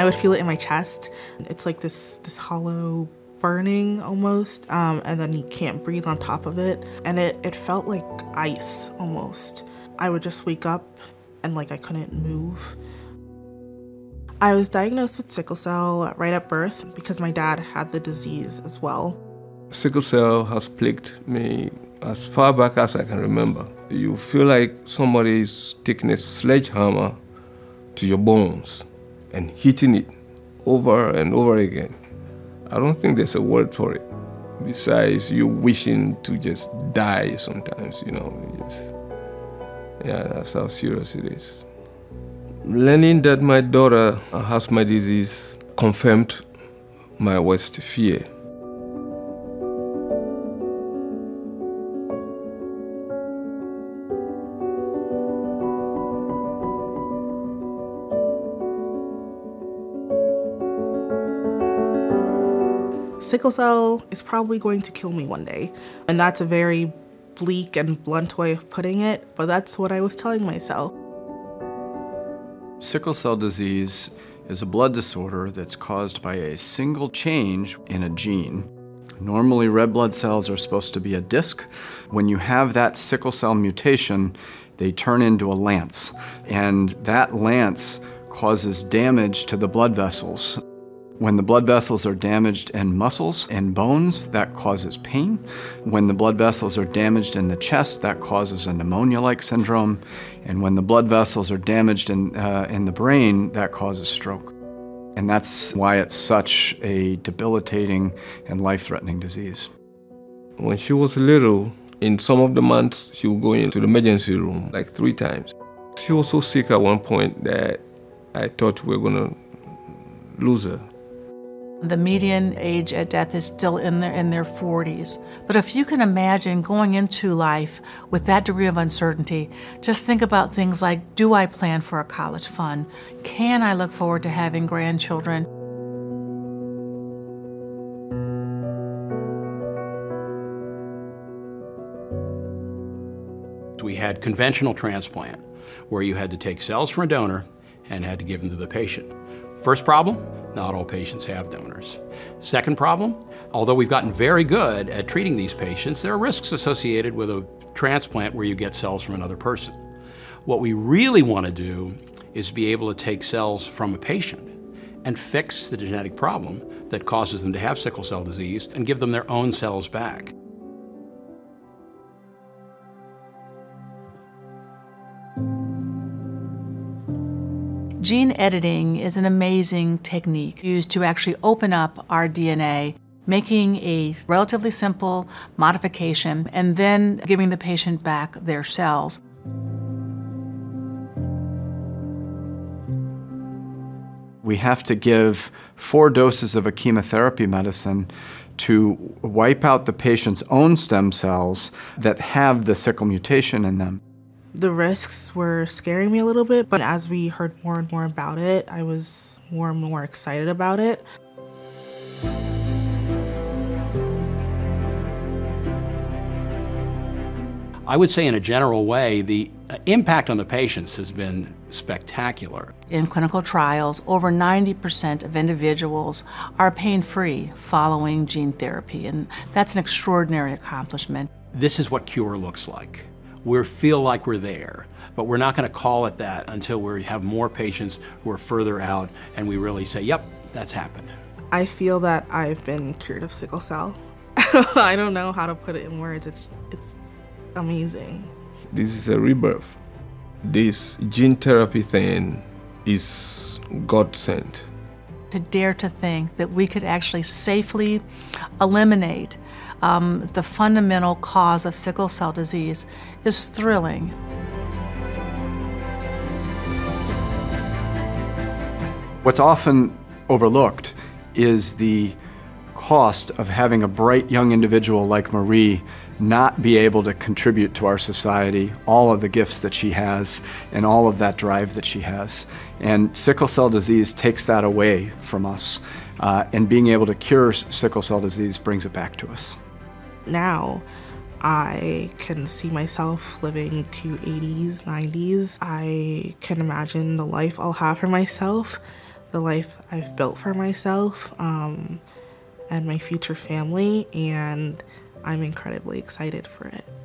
I would feel it in my chest. It's like this hollow burning almost, and then you can't breathe on top of it. And it felt like ice almost. I would just wake up and like I couldn't move. I was diagnosed with sickle cell right at birth because my dad had the disease as well. Sickle cell has plagued me as far back as I can remember. You feel like somebody's taking a sledgehammer to your bones and hitting it over and over again. I don't think there's a word for it. Besides you wishing to just die sometimes, you know. Yeah, that's how serious it is. Learning that my daughter has my disease confirmed my worst fear. Sickle cell is probably going to kill me one day. And that's a very bleak and blunt way of putting it, but that's what I was telling myself. Sickle cell disease is a blood disorder that's caused by a single change in a gene. Normally, red blood cells are supposed to be a disc. When you have that sickle cell mutation, they turn into a lance, and that lance causes damage to the blood vessels. When the blood vessels are damaged in muscles and bones, that causes pain. When the blood vessels are damaged in the chest, that causes a pneumonia-like syndrome. And when the blood vessels are damaged in the brain, that causes stroke. And that's why it's such a debilitating and life-threatening disease. When she was little, in some of the months, she would go into the emergency room like 3 times. She was so sick at one point that I thought we were gonna lose her. The median age at death is still in their 40s. But if you can imagine going into life with that degree of uncertainty, just think about things like, do I plan for a college fund? Can I look forward to having grandchildren? We had conventional transplant, where you had to take cells from a donor and had to give them to the patient. First problem, not all patients have donors. Second problem, although we've gotten very good at treating these patients, there are risks associated with a transplant where you get cells from another person. What we really want to do is be able to take cells from a patient and fix the genetic problem that causes them to have sickle cell disease and give them their own cells back. Gene editing is an amazing technique used to actually open up our DNA, making a relatively simple modification and then giving the patient back their cells. We have to give 4 doses of a chemotherapy medicine to wipe out the patient's own stem cells that have the sickle mutation in them. The risks were scaring me a little bit, but as we heard more and more about it, I was more and more excited about it. I would say in a general way, the impact on the patients has been spectacular. In clinical trials, over 90% of individuals are pain-free following gene therapy, and that's an extraordinary accomplishment. This is what cure looks like. We feel like we're there, but we're not going to call it that until we have more patients who are further out and we really say, yep, that's happened. I feel that I've been cured of sickle cell. I don't know how to put it in words. It's amazing. This is a rebirth. This gene therapy thing is God sent. To dare to think that we could actually safely eliminate the fundamental cause of sickle cell disease is thrilling. What's often overlooked is the cost of having a bright young individual like Marie not be able to contribute to our society, all of the gifts that she has and all of that drive that she has. And sickle cell disease takes that away from us, and being able to cure sickle cell disease brings it back to us. Now, I can see myself living to 80s, 90s. I can imagine the life I'll have for myself. the life I've built for myself and my future family, and I'm incredibly excited for it.